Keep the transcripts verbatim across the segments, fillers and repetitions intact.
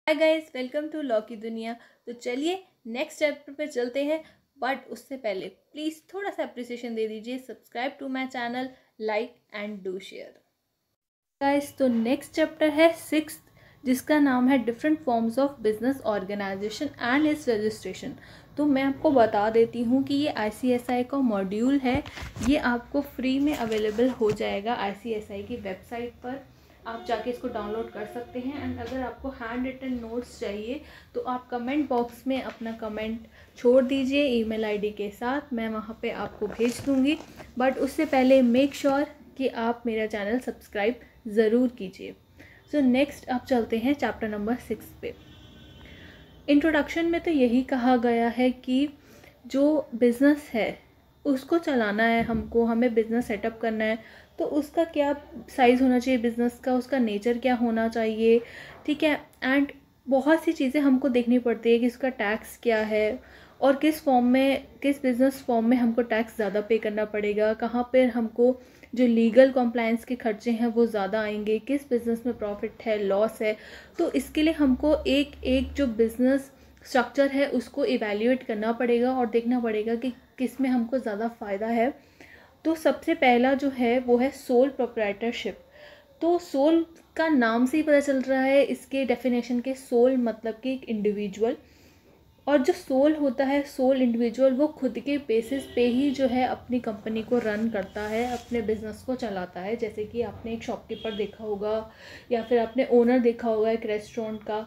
Hi guys, welcome to law की दुनिया। तो चलिए नेक्स्ट चैप्टर पे चलते हैं, बट उससे पहले प्लीज़ थोड़ा सा अप्रिसिएशन दे दीजिए। Subscribe to my channel, like and do share. Guys, तो नेक्स्ट चैप्टर है सिक्स्थ, जिसका नाम है different forms of business organization and its registration. तो मैं आपको बता देती हूँ कि ये आई सी एस आई का मॉड्यूल है। ये आपको फ्री में अवेलेबल हो जाएगा आई सी एस आई की वेबसाइट पर। आप जाके इसको डाउनलोड कर सकते हैं। एंड अगर आपको हैंड रिटन नोट्स चाहिए तो आप कमेंट बॉक्स में अपना कमेंट छोड़ दीजिए ईमेल आईडी के साथ, मैं वहाँ पे आपको भेज दूँगी। बट उससे पहले मेक श्योर कि आप मेरा चैनल सब्सक्राइब ज़रूर कीजिए। सो नेक्स्ट आप चलते हैं चैप्टर नंबर सिक्स पे। इंट्रोडक्शन में तो यही कहा गया है कि जो बिज़नेस है उसको चलाना है, हमको हमें बिज़नेस सेटअप करना है, तो उसका क्या साइज़ होना चाहिए बिज़नेस का, उसका नेचर क्या होना चाहिए, ठीक है। एंड बहुत सी चीज़ें हमको देखनी पड़ती है कि इसका टैक्स क्या है और किस फॉर्म में, किस बिज़नेस फॉर्म में हमको टैक्स ज़्यादा पे करना पड़ेगा, कहाँ पर हमको जो लीगल कॉम्प्लायंस के खर्चे हैं वो ज़्यादा आएंगे, किस बिज़नेस में प्रॉफिट है, लॉस है। तो इसके लिए हमको एक एक जो बिज़नेस स्ट्रक्चर है उसको इवैल्यूएट करना पड़ेगा और देखना पड़ेगा कि किस में हमको ज़्यादा फ़ायदा है। तो सबसे पहला जो है वो है सोल प्रोप्राइटरशिप। तो सोल का नाम से ही पता चल रहा है इसके डेफिनेशन के, सोल मतलब कि एक इंडिविजुअल। और जो सोल होता है, सोल इंडिविजुअल, वो खुद के बेसिस पे ही जो है अपनी कंपनी को रन करता है, अपने बिजनेस को चलाता है। जैसे कि आपने एक शॉपकीपर देखा होगा या फिर आपने ओनर देखा होगा एक रेस्टोरेंट का,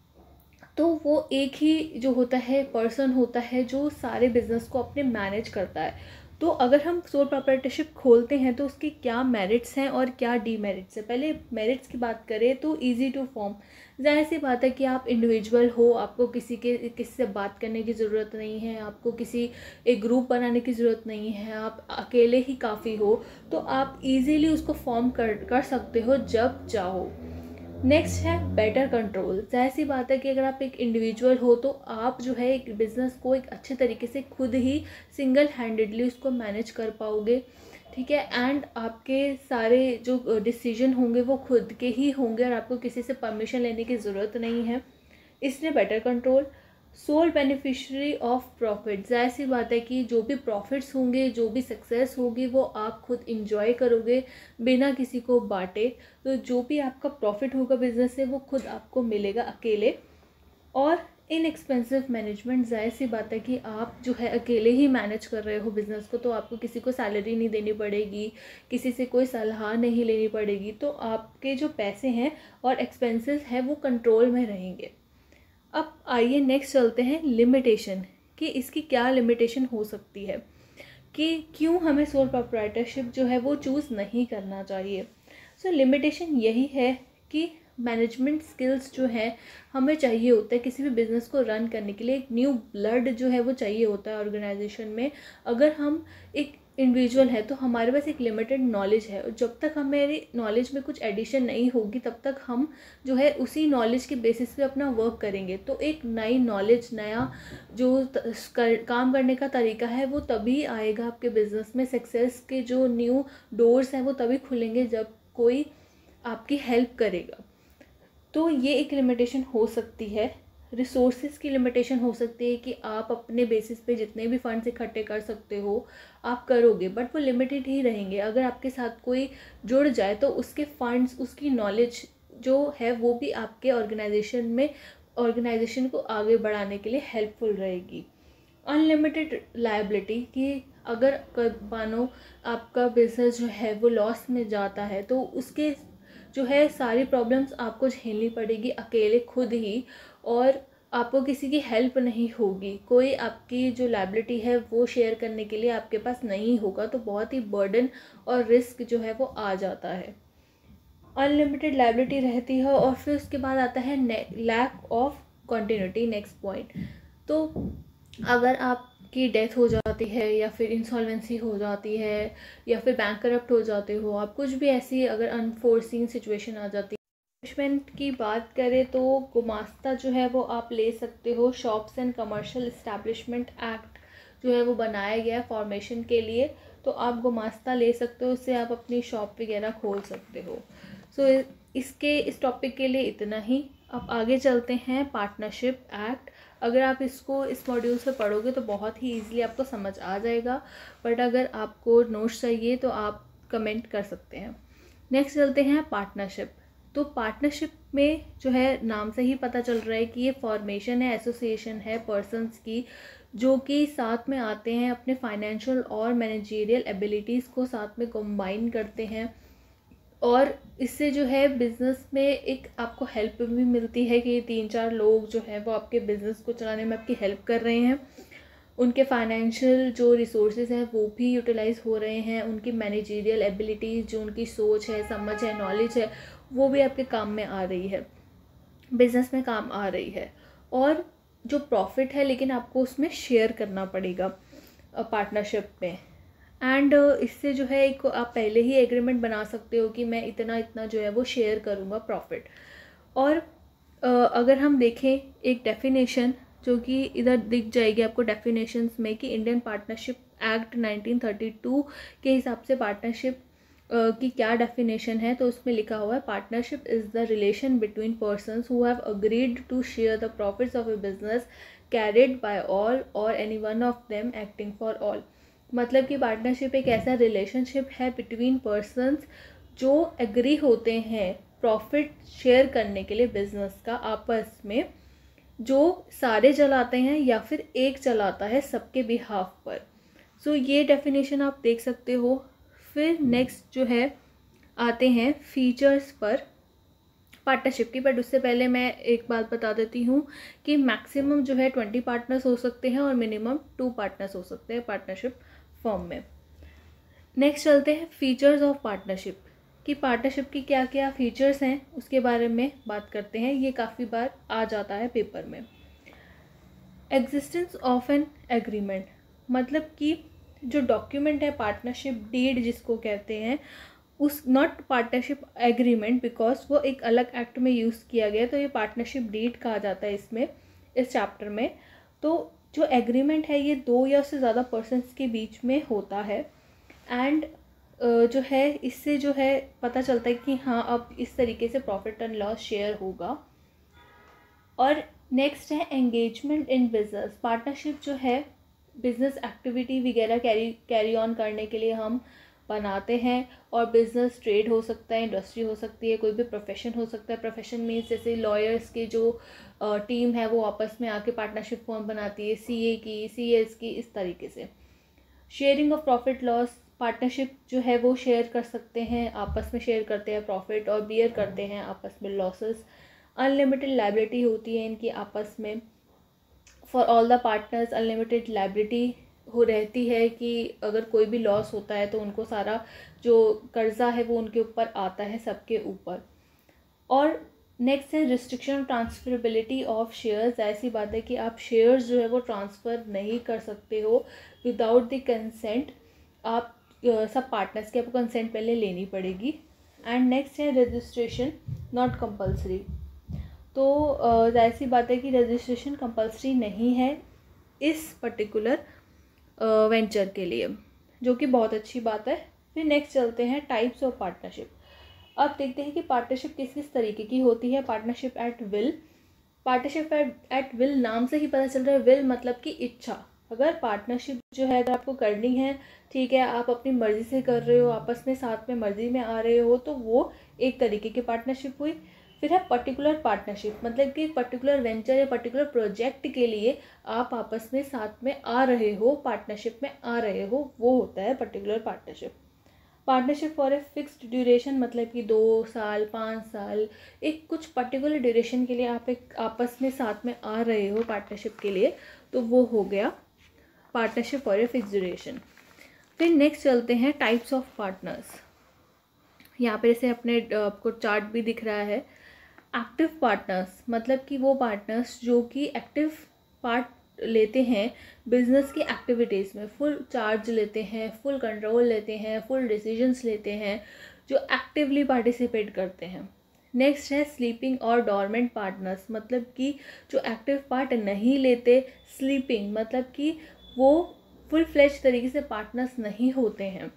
तो वो एक ही जो होता है पर्सन होता है जो सारे बिजनेस को अपने मैनेज करता है। तो अगर हम सोल प्रोप्राइटरशिप खोलते हैं तो उसकी क्या मेरिट्स हैं और क्या डीमेरिट्स हैं। पहले मेरिट्स की बात करें तो इजी टू फॉर्म, जाहिर सी बात है कि आप इंडिविजुअल हो, आपको किसी के किसी से बात करने की ज़रूरत नहीं है, आपको किसी एक ग्रुप बनाने की ज़रूरत नहीं है, आप अकेले ही काफ़ी हो, तो आप इजीली उसको फॉर्म कर कर सकते हो जब चाहो। नेक्स्ट है बेटर कंट्रोल। जाहिर सी बात है कि अगर आप एक इंडिविजुअल हो तो आप जो है एक बिज़नेस को एक अच्छे तरीके से खुद ही सिंगल हैंडेडली उसको मैनेज कर पाओगे, ठीक है। एंड आपके सारे जो डिसीजन होंगे वो खुद के ही होंगे और आपको किसी से परमिशन लेने की ज़रूरत नहीं है, इसलिए better control. Sole beneficiary of profit, जाहिर सी बात है कि जो भी प्रॉफिट्स होंगे, जो भी सक्सेस होगी, वो आप खुद इंजॉय करोगे बिना किसी को बांटे। तो जो भी आपका प्रॉफिट होगा बिजनेस से वो खुद आपको मिलेगा अकेले। और इनएक्सपेंसिव मैनेजमेंट, जाहिर सी बात है कि आप जो है अकेले ही मैनेज कर रहे हो बिज़नेस को, तो आपको किसी को सैलरी नहीं देनी पड़ेगी, किसी से कोई सलाह नहीं लेनी पड़ेगी, तो आपके जो पैसे हैं और एक्सपेंसेस हैं वो कंट्रोल में रहेंगे। अब आइए नेक्स्ट चलते हैं लिमिटेशन, कि इसकी क्या लिमिटेशन हो सकती है, कि क्यों हमें सोल प्रोप्राइटरशिप जो है वो चूज़ नहीं करना चाहिए। सो so, लिमिटेशन यही है कि मैनेजमेंट स्किल्स जो है हमें चाहिए होता है किसी भी बिज़नेस को रन करने के लिए। एक न्यू ब्लड जो है वो चाहिए होता है ऑर्गेनाइजेशन में। अगर हम एक इंडिविजुअल है तो हमारे पास एक लिमिटेड नॉलेज है, और जब तक हमारी नॉलेज में कुछ एडिशन नहीं होगी तब तक हम जो है उसी नॉलेज के बेसिस पे अपना वर्क करेंगे। तो एक नई नॉलेज, नया जो कर, काम करने का तरीका है वो तभी आएगा आपके बिज़नेस में। सक्सेस के जो न्यू डोर्स हैं वो तभी खुलेंगे जब कोई आपकी हेल्प करेगा। तो ये एक लिमिटेशन हो सकती है। रिसोर्सेज की लिमिटेशन हो सकती है कि आप अपने बेसिस पे जितने भी फंड्स इकट्ठे कर सकते हो आप करोगे, बट वो लिमिटेड ही रहेंगे। अगर आपके साथ कोई जुड़ जाए तो उसके फंड्स, उसकी नॉलेज जो है वो भी आपके ऑर्गेनाइजेशन में ऑर्गेनाइजेशन को आगे बढ़ाने के लिए हेल्पफुल रहेगी। अनलिमिटेड लायबिलिटी, कि अगर मानो आपका बिजनेस जो है वो लॉस में जाता है तो उसके जो है सारी प्रॉब्लम्स आपको झेलनी पड़ेगी अकेले खुद ही, और आपको किसी की हेल्प नहीं होगी, कोई आपकी जो लायबिलिटी है वो शेयर करने के लिए आपके पास नहीं होगा। तो बहुत ही बर्डन और रिस्क जो है वो आ जाता है। अनलिमिटेड लायबिलिटी रहती है। और फिर उसके बाद आता है lack of continuity, next point. तो अगर आपकी डेथ हो जाती है या फिर इंसॉल्वेंसी हो जाती है या फिर बैंक करप्ट हो जाते हो, आप कुछ भी ऐसी अगर अनफोर्सीन सिचुएशन आ जाती है। पनिशमेंट की बात करें तो गुमास्ता जो है वो आप ले सकते हो। Shops and commercial establishment act जो है वो बनाया गया है फॉर्मेशन के लिए, तो आप गुमास्ता ले सकते हो, उससे आप अपनी शॉप वगैरह खोल सकते हो। सो so, इसके इस टॉपिक के लिए इतना ही। अब आगे चलते हैं पार्टनरशिप एक्ट। अगर आप इसको इस मॉड्यूल से पढ़ोगे तो बहुत ही ईजिली आपको समझ आ जाएगा, बट अगर आपको नोट्स चाहिए तो आप कमेंट कर सकते हैं। नेक्स्ट चलते हैं पार्टनरशिप। तो पार्टनरशिप में जो है नाम से ही पता चल रहा है कि ये फॉर्मेशन है, एसोसिएशन है पर्सन्स की, जो कि साथ में आते हैं, अपने फाइनेंशियल और मैनेजरियल एबिलिटीज़ को साथ में कंबाइन करते हैं, और इससे जो है बिज़नेस में एक आपको हेल्प भी मिलती है कि ये तीन चार लोग जो हैं वो आपके बिज़नेस को चलाने में आपकी हेल्प कर रहे हैं, उनके फाइनेंशियल जो रिसोर्सेज हैं वो भी यूटिलाइज हो रहे हैं, उनकी मैनेजरियल एबिलिटीज़, जो उनकी सोच है, समझ है, नॉलेज है, वो भी आपके काम में आ रही है, बिज़नेस में काम आ रही है। और जो प्रॉफिट है लेकिन आपको उसमें शेयर करना पड़ेगा पार्टनरशिप में। एंड इससे जो है एक आप पहले ही एग्रीमेंट बना सकते हो कि मैं इतना इतना जो है वो शेयर करूँगा प्रॉफिट। और अगर हम देखें एक डेफिनेशन जो कि इधर दिख जाएगी आपको डेफिनेशंस में, कि Indian partnership act nineteen thirty two के हिसाब से पार्टनरशिप की क्या डेफिनेशन है, तो उसमें लिखा हुआ है partnership is the relation between persons who have agreed to share the profits of a business carried by all or any one of them acting for all. मतलब कि पार्टनरशिप एक ऐसा रिलेशनशिप है बिटवीन पर्सन्स जो agree होते हैं profit share करने के लिए बिजनेस का आपस में, जो सारे चलाते हैं या फिर एक चलाता है सबके बिहाफ पर। सो so, ये डेफिनेशन आप देख सकते हो। फिर नेक्स्ट जो है आते हैं फीचर्स पर पार्टनरशिप की, बट उससे पहले मैं एक बात बता देती हूँ कि मैक्सिमम जो है ट्वेंटी पार्टनर्स हो सकते हैं और मिनिमम टू पार्टनर्स हो सकते हैं पार्टनरशिप फॉर्म में। नेक्स्ट चलते हैं फीचर्स ऑफ पार्टनरशिप, कि पार्टनरशिप की क्या क्या फीचर्स हैं उसके बारे में बात करते हैं। ये काफ़ी बार आ जाता है पेपर में। एग्जिस्टेंस ऑफ एन एग्रीमेंट, मतलब कि जो डॉक्यूमेंट है पार्टनरशिप डीड जिसको कहते हैं, उस नॉट पार्टनरशिप एग्रीमेंट बिकॉज वो एक अलग एक्ट में यूज़ किया गया, तो ये पार्टनरशिप डीड कहा जाता है इसमें, इस चैप्टर में। तो जो एग्रीमेंट है ये दो या उससे ज़्यादा पर्सन्स के बीच में होता है, एंड जो है इससे जो है पता चलता है कि हाँ अब इस तरीके से प्रॉफिट एंड लॉस शेयर होगा। और नेक्स्ट है एंगेजमेंट इन बिजनेस। पार्टनरशिप जो है बिजनेस एक्टिविटी वगैरह कैरी कैरी ऑन करने के लिए हम बनाते हैं, और बिजनेस ट्रेड हो सकता है, इंडस्ट्री हो सकती है, कोई भी प्रोफेशन हो सकता है। प्रोफेशन मीन्स जैसे लॉयर्स की जो टीम है वो आपस में आके पार्टनरशिप फॉर्म बनाती है, सीए की, सीएस की, इस तरीके से। Sharing of profit loss, partnership जो है वो शेयर कर सकते हैं, आपस में शेयर करते हैं प्रॉफिट और बियर करते हैं आपस में लॉसेस। अनलिमिटेड लायबिलिटी होती है इनकी आपस में, for all the partners unlimited liability हो रहती है कि अगर कोई भी लॉस होता है तो उनको सारा जो कर्जा है वो उनके ऊपर आता है, सबके ऊपर। और नेक्स्ट है रिस्ट्रिक्शन ट्रांसफरेबिलिटी ऑफ शेयर्स। ऐसी बात है कि आप शेयर्स जो है वो ट्रांसफ़र नहीं कर सकते हो विदाउट द कंसेंट। आप सब पार्टनर्स की आपको कंसेंट पहले लेनी पड़ेगी। एंड नेक्स्ट है रजिस्ट्रेशन नॉट कंपल्सरी। तो जाहिर सी बात है कि रजिस्ट्रेशन कंपल्सरी नहीं है इस पर्टिकुलर वेंचर के लिए, जो कि बहुत अच्छी बात है। फिर नेक्स्ट चलते हैं टाइप्स ऑफ पार्टनरशिप। अब देखते हैं कि पार्टनरशिप किस किस तरीके की होती है। Partnership at will, partnership at will नाम से ही पता चल रहा है, विल मतलब कि इच्छा। अगर पार्टनरशिप जो है अगर आपको करनी है, ठीक है, आप अपनी मर्ज़ी से कर रहे हो, आपस में साथ में मर्ज़ी में आ रहे हो, तो वो एक तरीके की पार्टनरशिप हुई। फिर है पर्टिकुलर पार्टनरशिप, मतलब कि पर्टिकुलर वेंचर या पर्टिकुलर प्रोजेक्ट के लिए आप आपस में साथ में आ रहे हो, पार्टनरशिप में आ रहे हो, वो होता है particular partnership. Partnership for a fixed duration, मतलब कि दो साल पाँच साल एक कुछ पर्टिकुलर ड्यूरेशन के लिए आप एक आपस में साथ में आ रहे हो पार्टनरशिप के लिए, तो वो हो गया partnership for a fixed duration. फिर नेक्स्ट चलते हैं टाइप्स ऑफ पार्टनर्स। यहाँ पे जैसे अपने आपको चार्ट भी दिख रहा है। एक्टिव पार्टनर्स, मतलब कि वो पार्टनर्स जो कि एक्टिव पार्ट लेते हैं बिजनेस की एक्टिविटीज़ में, फुल चार्ज लेते हैं, फुल कंट्रोल लेते हैं, फुल डिसीजंस लेते हैं, जो एक्टिवली पार्टिसिपेट करते हैं। नेक्स्ट है स्लीपिंग और डॉर्मेंट पार्टनर्स, मतलब कि जो एक्टिव पार्ट नहीं लेते, स्लीपिंग मतलब कि वो फुल फ्लेज तरीके से पार्टनर्स नहीं होते हैं।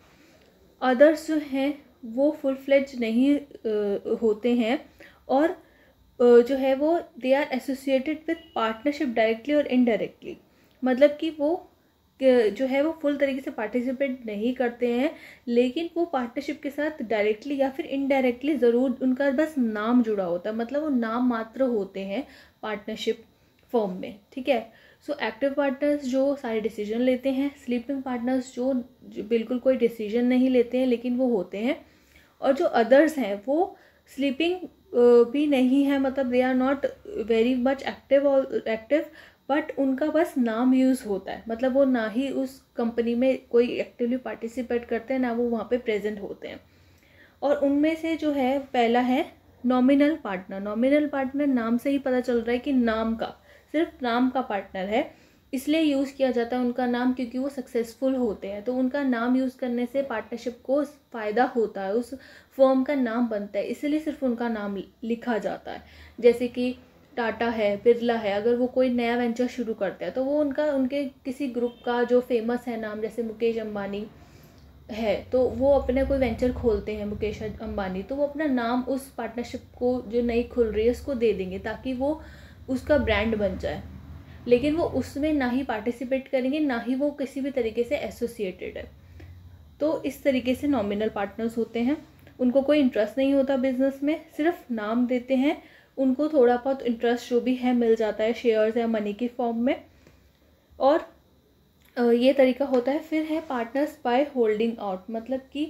अदर्स जो हैं वो फुल फ्लेज नहीं uh, होते हैं और जो है वो they are associated with partnership directly और इनडायरेक्टली, मतलब कि वो जो है वो फुल तरीके से पार्टिसिपेट नहीं करते हैं, लेकिन वो पार्टनरशिप के साथ डायरेक्टली या फिर इनडायरेक्टली ज़रूर उनका बस नाम जुड़ा होता है, मतलब वो नाम मात्र होते हैं पार्टनरशिप फॉर्म में, ठीक है। सो एक्टिव पार्टनर्स जो सारे डिसीजन लेते हैं, स्लीपिंग पार्टनर्स जो, जो बिल्कुल कोई डिसीजन नहीं लेते हैं लेकिन वो होते हैं, और जो अदर्स हैं वो स्लीपिंग भी नहीं है, मतलब they are not very much active और एक्टिव, बट उनका बस नाम यूज़ होता है, मतलब वो ना ही उस कंपनी में कोई एक्टिवली पार्टिसिपेट करते हैं, ना वो वहाँ पे प्रेजेंट होते हैं। और उनमें से जो है पहला है नॉमिनल पार्टनर। नॉमिनल पार्टनर नाम से ही पता चल रहा है कि नाम का, सिर्फ नाम का पार्टनर है, इसलिए यूज़ किया जाता है उनका नाम क्योंकि वो सक्सेसफुल होते हैं। तो उनका नाम यूज़ करने से पार्टनरशिप को फ़ायदा होता है, उस फर्म का नाम बनता है, इसलिए सिर्फ उनका नाम लिखा जाता है। जैसे कि टाटा है, बिरला है, अगर वो कोई नया वेंचर शुरू करते हैं तो वो उनका उनके किसी ग्रुप का जो फेमस है नाम, जैसे मुकेश अंबानी है तो वो अपने कोई वेंचर खोलते हैं मुकेश अंबानी, तो वो अपना नाम उस पार्टनरशिप को जो नई खुल रही है उसको दे देंगे ताकि वो उसका ब्रांड बन जाए, लेकिन वो उसमें ना ही पार्टिसिपेट करेंगे ना ही वो किसी भी तरीके से एसोसिएटेड है। तो इस तरीके से नॉमिनल पार्टनर्स होते हैं, उनको कोई इंटरेस्ट नहीं होता बिजनेस में, सिर्फ नाम देते हैं, उनको थोड़ा बहुत इंटरेस्ट जो भी है मिल जाता है शेयर्स या मनी की फॉर्म में, और ये तरीका होता है। फिर है पार्टनर्स बाय होल्डिंग आउट, मतलब कि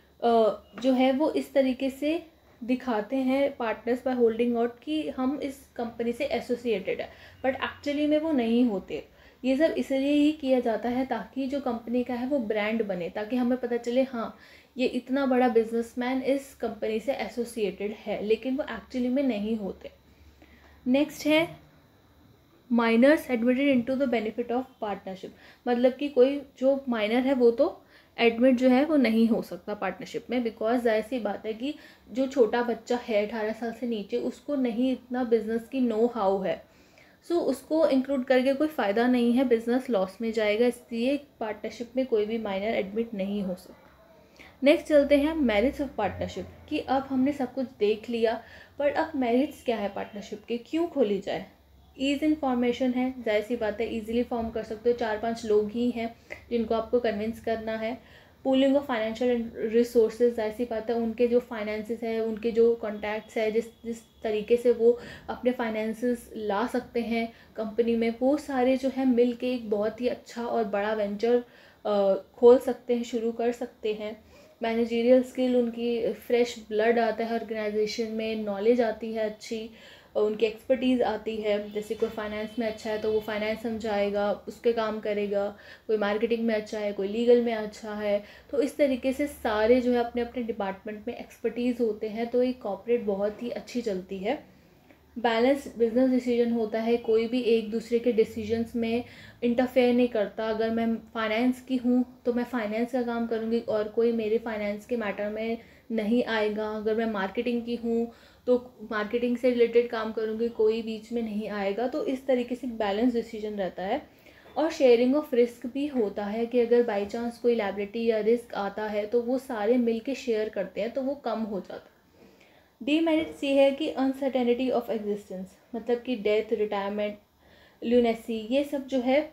जो है वो इस तरीके से दिखाते हैं पार्टनर्स बाय होल्डिंग आउट कि हम इस कंपनी से एसोसिएटेड है, बट एक्चुअली में वो नहीं होते। ये सब इसलिए ही किया जाता है ताकि जो कंपनी का है वो ब्रांड बने, ताकि हमें पता चले हाँ ये इतना बड़ा बिजनेसमैन इस कंपनी से एसोसिएटेड है, लेकिन वो एक्चुअली में नहीं होते। नेक्स्ट है minors admitted into the benefit of partnership, मतलब कि कोई जो माइनर है वो तो एडमिट जो है वो नहीं हो सकता पार्टनरशिप में, बिकॉज जाहिर सी बात है कि जो छोटा बच्चा है अठारह साल से नीचे उसको नहीं इतना बिजनेस की नो हाउ है, सो so, उसको इंक्लूड करके कोई फ़ायदा नहीं है, बिजनेस लॉस में जाएगा, इसलिए पार्टनरशिप में कोई भी माइनर एडमिट नहीं हो सकता। नेक्स्ट चलते हैं मेरिट्स ऑफ पार्टनरशिप, कि अब हमने सब कुछ देख लिया, पर अब मेरिट्स क्या है पार्टनरशिप के, क्यों खोली जाए। ईज इन फॉर्मेशन है, जाहिर सी बात है ईजिली फॉर्म कर सकते हो, चार पांच लोग ही हैं जिनको आपको कन्विंस करना है। पूलिंग ऑफ फाइनेंशियल रिसोर्सेज, जाहिर सी बात है उनके जो फाइनेंसेस है, उनके जो कॉन्टैक्ट्स है, जिस जिस तरीके से वो अपने फाइनेंसेस ला सकते हैं कंपनी में, वो सारे जो है मिल के एक बहुत ही अच्छा और बड़ा वेंचर खोल सकते हैं, शुरू कर सकते हैं। मैनेजरियल स्किल, उनकी फ्रेश ब्लड आता है ऑर्गेनाइजेशन में, नॉलेज आती है अच्छी, उनकी एक्सपर्टीज़ आती है, जैसे कोई फाइनेंस में अच्छा है तो वो फाइनेंस समझाएगा, उसके काम करेगा, कोई मार्केटिंग में अच्छा है, कोई लीगल में अच्छा है, तो इस तरीके से सारे जो है अपने अपने डिपार्टमेंट में एक्सपर्टीज़ होते हैं, तो एक कॉर्पोरेट बहुत ही अच्छी चलती है। बैलेंस बिजनेस डिसीजन होता है, कोई भी एक दूसरे के डिसीजंस में इंटरफेयर नहीं करता। अगर मैं फाइनेंस की हूँ तो मैं फाइनेंस का काम करूँगी और कोई मेरे फाइनेंस के मैटर में नहीं आएगा, अगर मैं मार्केटिंग की हूँ तो मार्केटिंग से रिलेटेड काम करूँगी, कोई बीच में नहीं आएगा। तो इस तरीके से बैलेंस डिसीजन रहता है। और शेयरिंग ऑफ रिस्क भी होता है कि अगर बाई चांस कोई लायबिलिटी या रिस्क आता है तो वो सारे मिल के शेयर करते हैं, तो वो कम हो जाता है। डीमेरिट्स ये है कि अनसर्टेनिटी ऑफ एग्जिस्टेंस, मतलब कि डेथ, रिटायरमेंट, ल्यूनेसी, ये सब जो है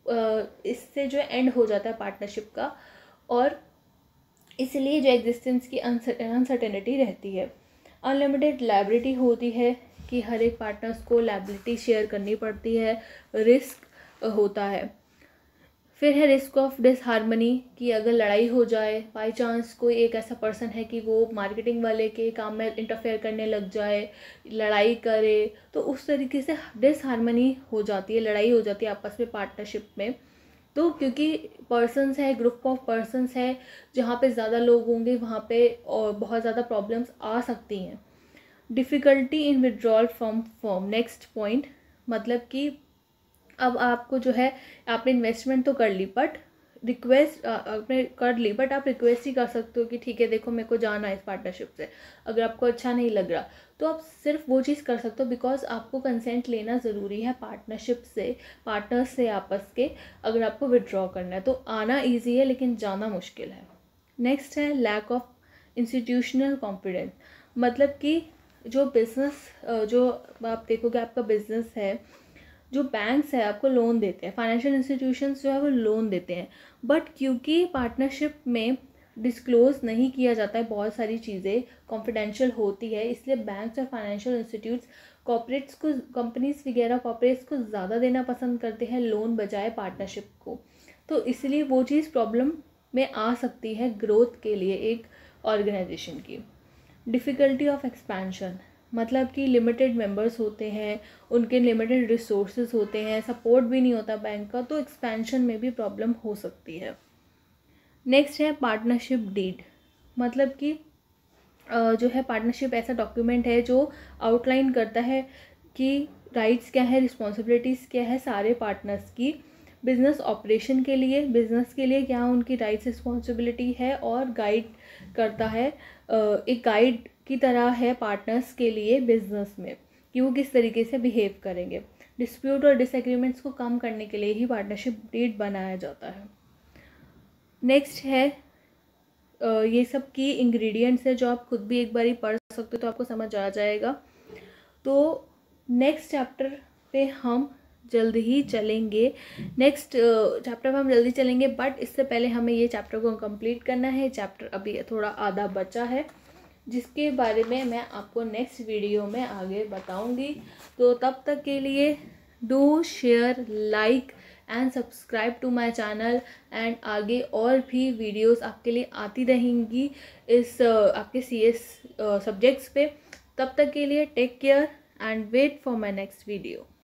इससे जो एंड हो जाता है पार्टनरशिप का, और इसलिए जो एग्जिस्टेंस की अनसर्टेनिटी रहती है। अनलिमिटेड लायबिलिटी होती है कि हर एक पार्टनर्स को लायबिलिटी शेयर करनी पड़ती है, रिस्क होता है। फिर है रिस्क ऑफ डिसहार्मनी, कि अगर लड़ाई हो जाए, बाई चांस कोई एक ऐसा पर्सन है कि वो मार्केटिंग वाले के काम में इंटरफेयर करने लग जाए, लड़ाई करे, तो उस तरीके से डिसहार्मनी हो जाती है, लड़ाई हो जाती है आपस में पार्टनरशिप में। तो क्योंकि पर्सन्स है, ग्रुप ऑफ पर्सन्स है, जहाँ पे ज़्यादा लोग होंगे वहाँ पे और बहुत ज़्यादा प्रॉब्लम्स आ सकती हैं। Difficulty in withdrawal from firm, next point, मतलब कि अब आपको जो है आपने इन्वेस्टमेंट तो कर ली, बट रिक्वेस्ट आपने कर ली बट आप रिक्वेस्ट ही कर सकते हो कि ठीक है देखो मेरे को जाना है इस पार्टनरशिप से, अगर आपको अच्छा नहीं लग रहा तो आप सिर्फ वो चीज़ कर सकते हो, बिकॉज आपको कंसेंट लेना ज़रूरी है पार्टनरशिप से, पार्टनर्स से आपस के, अगर आपको विड्रॉ करना है। तो आना ईजी है लेकिन जाना मुश्किल है। नेक्स्ट है लैक ऑफ इंस्टीट्यूशनल कॉन्फिडेंस, मतलब कि जो बिज़नेस जो आप देखोगे आपका बिज़नेस है, जो बैंक्स है आपको लोन देते हैं, फाइनेंशियल इंस्टीट्यूशंस जो है वो लोन देते हैं, बट क्योंकि पार्टनरशिप में डिस्क्लोज नहीं किया जाता है, बहुत सारी चीज़ें कॉन्फिडेंशियल होती है, इसलिए बैंक्स और फाइनेंशियल इंस्टीट्यूट्स कॉर्पोरेट्स को, कंपनीज वगैरह कॉर्पोरेट्स को ज़्यादा देना पसंद करते हैं लोन बजाय पार्टनरशिप को। तो इसलिए वो चीज़ प्रॉब्लम में आ सकती है ग्रोथ के लिए एक ऑर्गेनाइजेशन की। डिफ़िकल्टी ऑफ एक्सपेंशन, मतलब कि लिमिटेड मेंबर्स होते हैं, उनके लिमिटेड रिसोर्सेज होते हैं, सपोर्ट भी नहीं होता बैंक का, तो एक्सपेंशन में भी प्रॉब्लम हो सकती है। नेक्स्ट है पार्टनरशिप डीड, मतलब कि जो है पार्टनरशिप ऐसा डॉक्यूमेंट है जो आउटलाइन करता है कि राइट्स क्या है, रिस्पॉन्सिबिलिटीज़ क्या है सारे पार्टनर्स की, बिज़नेस ऑपरेशन के लिए, बिज़नेस के लिए क्या उनकी राइट्स रिस्पॉन्सिबिलिटी है, और गाइड करता है, एक गाइड की तरह है पार्टनर्स के लिए बिज़नेस में कि वो किस तरीके से बिहेव करेंगे। डिस्प्यूट और डिसएग्रीमेंट्स को कम करने के लिए ही पार्टनरशिप डीड बनाया जाता है। नेक्स्ट है ये सब की इंग्रेडिएंट्स है जो आप खुद भी एक बार ही पढ़ सकते हो तो आपको समझ आ जाएगा। तो नेक्स्ट चैप्टर पे हम जल्द ही चलेंगे, नेक्स्ट चैप्टर में हम जल्दी चलेंगे, बट इससे पहले हमें ये चैप्टर को कंप्लीट करना है। चैप्टर अभी थोड़ा आधा बचा है जिसके बारे में मैं आपको नेक्स्ट वीडियो में आगे बताऊंगी। तो तब तक के लिए do share, like and subscribe to my channel, and आगे और भी वीडियोस आपके लिए आती रहेंगी इस uh, आपके सी एस सब्जेक्ट्स पे। तब तक के लिए take care and wait for my next video.